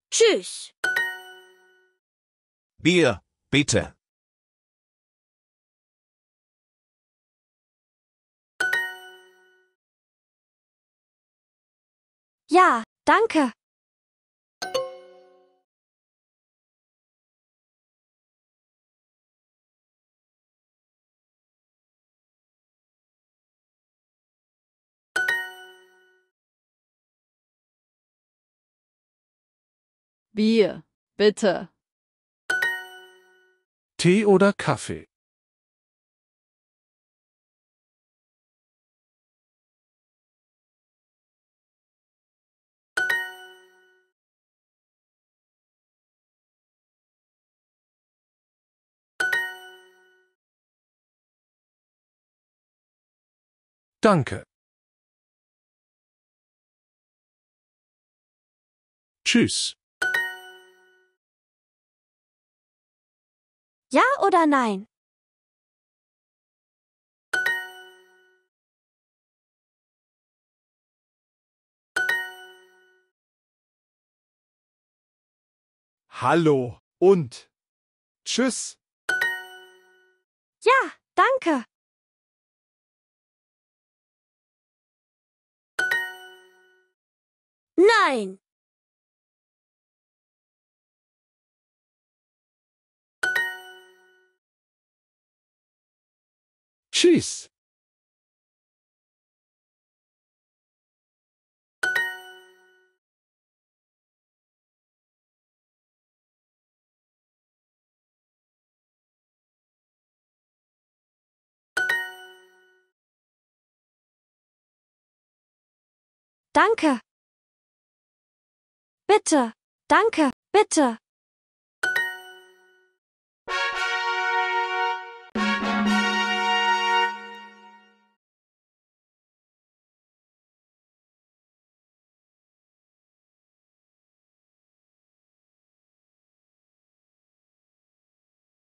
Tschüss. Bier, bitte. Ja, danke. Bier, bitte. Tee oder Kaffee? Danke. Tschüss. Ja oder nein? Hallo und tschüss. Ja, danke. Nein. Tschüss. Danke. Bitte. Danke. Bitte.